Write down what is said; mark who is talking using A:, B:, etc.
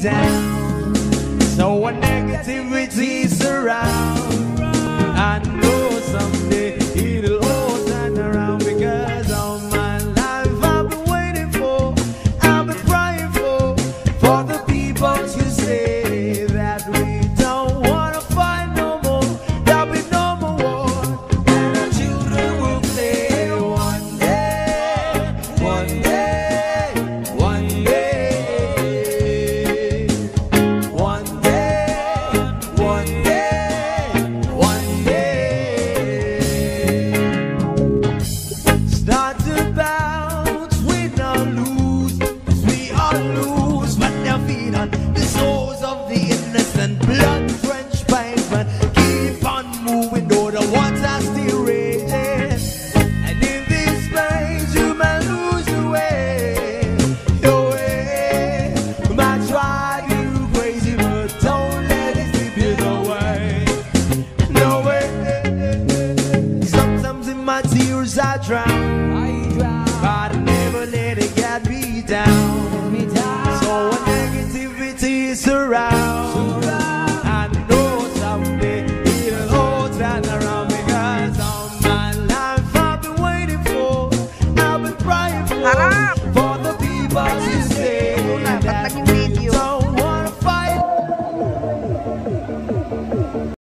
A: down. So when negativity surround, I know someday it'll all turn around, because all my life I've been waiting for, I've been crying for the people to say that we don't wanna fight no more, there'll be no more war, and our children will play one day, one day, one day, one day, one day, one day. Start to bounce, we not lose, 'cause we all lose what they're feeding on the souls of the innocent, blood-drenched pavement. Keep on moving, though the water's still raging, and in this place you may lose your way, your way. Might drive you crazy, but don't let it slip you away, no way. Sometimes in my tears I drown, but I never let it get me down. So when negativity surrounds,